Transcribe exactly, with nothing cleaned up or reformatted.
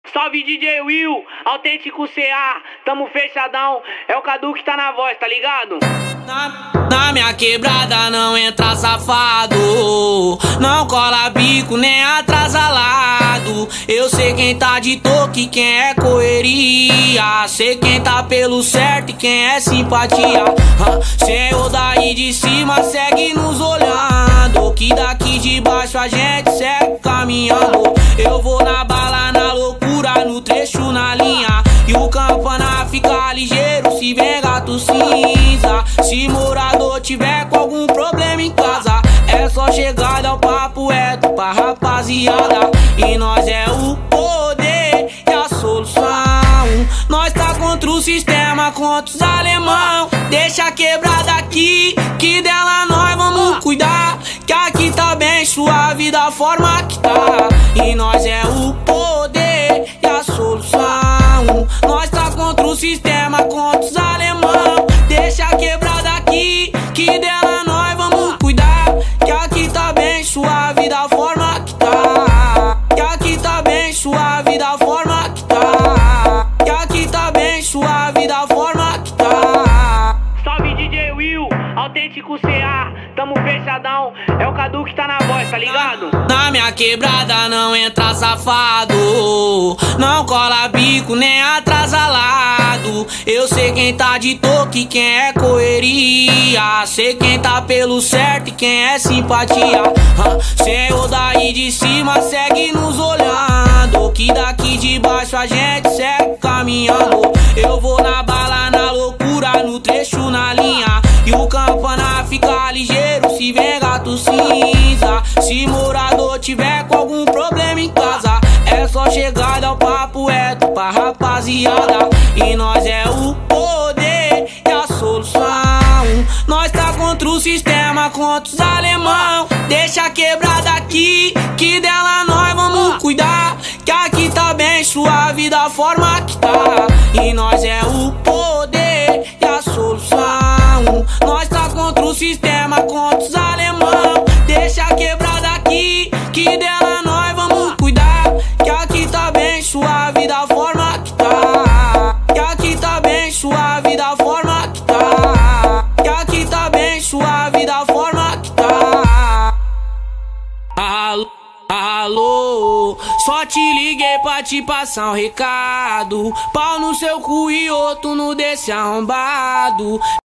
Salve D J Will, autêntico C A, tamo fechadão, é o Cadu que tá na voz, tá ligado? Na, na minha quebrada não entra safado, não cola bico nem atrasalado. Eu sei quem tá de toque, quem é correria, sei quem tá pelo certo e quem é simpatia. Senhor daí de cima segue nos olhando, que daqui de baixo a gente segue caminhando. Eu vou na bala, na loucura, no trecho, na linha, e o campana fica ligeiro se vem gato cinza. Se morador tiver com algum problema em casa, é só chegar, dar o papo reto pra rapaziada. E nós é o poder e a solução. Nós tá contra o sistema, contra os alemão. Deixa a quebrada aqui, que dela nós vamos cuidar, que aqui tá bem suave da forma que tá. E nós é o poder e a solução. Nós tá contra o sistema, contra os alemão. Deixa a quebrada aqui, que dela nós vamos cuidar, que aqui tá bem suave da forma que tá. Que aqui tá bem suave da forma que tá. Que aqui tá bem suave da forma que tá. Salve D J Will, autêntico C A, tamo fechadão, é o Cadu que tá na voz, tá ligado? Na minha quebrada não entra safado, não cola bico nem atrasalado. Eu sei quem tá de toque, quem é correria, sei quem tá pelo certo e quem é simpatia. Senhor daí de cima segue nos olhando, que daqui de baixo a gente segue caminhando. Eu vou na bala, na loucura, no trecho, na linha, e o campana fica ligeiro se vem gato cinza. Se morador tiver com algum problema em casa, é só chegar, dar o papo reto pra rapaziada. E nós é o poder e a solução. Nós tá contra o sistema, contra os alemão. Deixa a quebrada aqui, que dela nós vamos cuidar, que aqui tá bem suave da forma que tá. E nós é o poder e a solução. Nós tá contra o sistema, contra os alemão. Deixa a quebrada aqui, que dela nós vamos cuidar, que aqui tá bem suave da forma que tá. Que aqui tá bem suave da forma que tá. Que aqui tá bem suave da forma que tá. Alô, alô, só te liguei pra te passar um recado. Pau no seu cu e outro no desse arrombado.